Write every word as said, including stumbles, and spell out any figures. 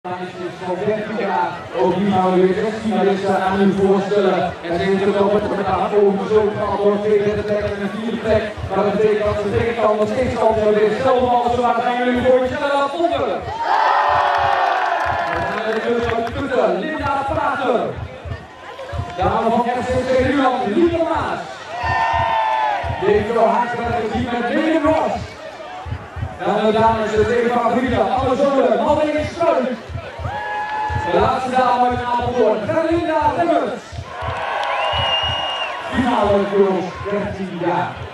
Meisjes van dertien jaar, ook die gaan we weer zestien aan u voorstellen. En ze heeft ook met elkaar over zo geantwoord, twee derde plek en een vierde plek. Maar dat betekent dat ze tegen kan nog steeds altijd weer hetzelfde als zo zijn jullie voor je sneller aan vonden. Dan zijn we de keuze uit Putten, Linda Prater. Dame van R C C Nuland, Lieve Maas. Deze Haaksberger die met Lene Ross. Dan de dames, de twee favorieten, alle zonen, Madeleine Struik. De laatste dame uit Apeldoorn, Gerlinda Remmers. Finale jongens, dertien jaar.